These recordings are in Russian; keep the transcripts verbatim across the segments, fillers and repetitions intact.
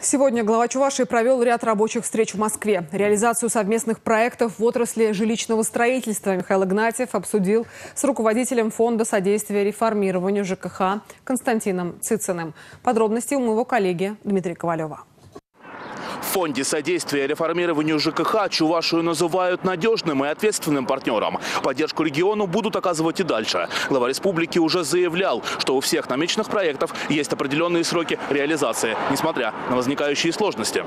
Сегодня глава Чувашии провел ряд рабочих встреч в Москве. Реализацию совместных проектов в отрасли жилищного строительства Михаил Игнатьев обсудил с руководителем Фонда содействия реформированию ЖКХ Константином Цицыным. Подробности у моего коллеги Дмитрия Ковалева. В Фонде содействия реформированию ЖКХ Чувашию называют надежным и ответственным партнером. Поддержку региону будут оказывать и дальше. Глава республики уже заявлял, что у всех намеченных проектов есть определенные сроки реализации, несмотря на возникающие сложности.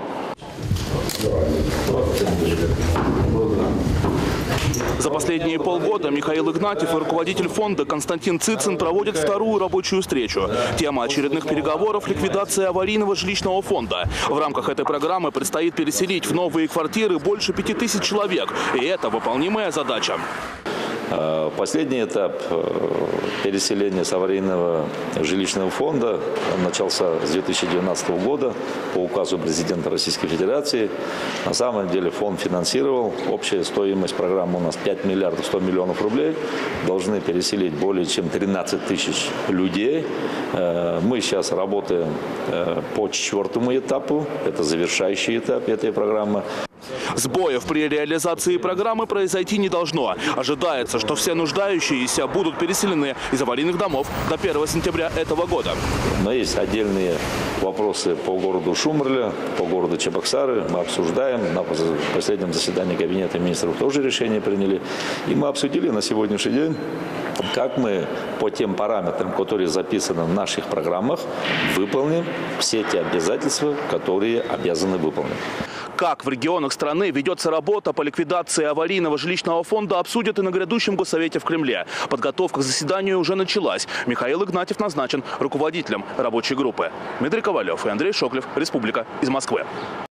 За последние полгода Михаил Игнатьев и руководитель фонда Константин Цицын проводят вторую рабочую встречу. Тема очередных переговоров – ликвидация аварийного жилищного фонда. В рамках этой программы предстоит переселить в новые квартиры больше пяти тысяч человек. И это выполнимая задача. Последний этап переселения с аварийного жилищного фонда начался с две тысячи девятнадцатого года по указу президента Российской Федерации. На самом деле фонд финансировал. Общая стоимость программы у нас пять миллиардов сто миллионов рублей. Должны переселить более чем тринадцать тысяч людей. Мы сейчас работаем по четвертому этапу. Это завершающий этап этой программы. Сбоев при реализации программы произойти не должно. Ожидается, что все нуждающиеся будут переселены из аварийных домов до первого сентября этого года. Но есть отдельные вопросы по городу Шумрля, по городу Чебоксары. Мы обсуждаем. На последнем заседании Кабинета министров тоже решение приняли. И мы обсудили на сегодняшний день, как мы по тем параметрам, которые записаны в наших программах, выполним все те обязательства, которые обязаны выполнить. Как в регионах страны ведется работа по ликвидации аварийного жилищного фонда, обсудят и на грядущем Госсовете в Кремле. Подготовка к заседанию уже началась. Михаил Игнатьев назначен руководителем рабочей группы. Дмитрий Ковалев и Андрей Шоклев. Республика. Из Москвы.